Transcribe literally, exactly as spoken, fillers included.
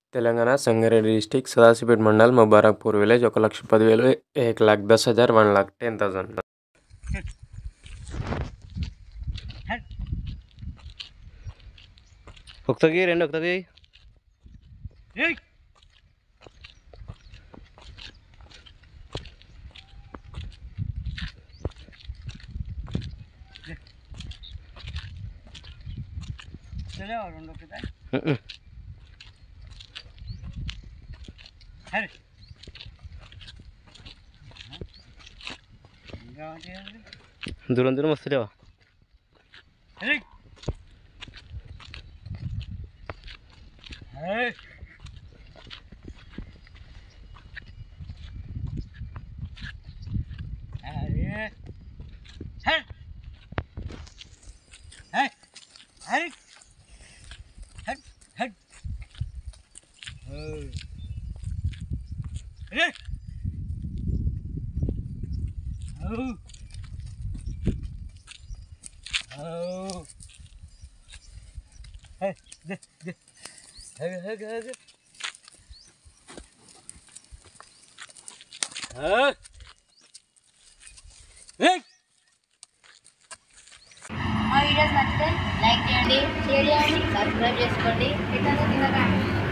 Telangana Sangareddy district Sadasivpet mandal Mubarakpur village ఒక లక్ష పదివేలు एक लाख दस हज़ार वन लाख टेन थाउजेंड ఒకతకి రెండు ఒకతకి దూరం దూరం వస్తలేవా Oh. Hey, this, this. Hey, hey, hey, hey. Huh? Hey. మా వీడియోస్ నచ్చితే లైక్ చేయండి, షేర్ చేయండి, సబ్స్క్రైబ్ చేసుకోండి. ఇట్లా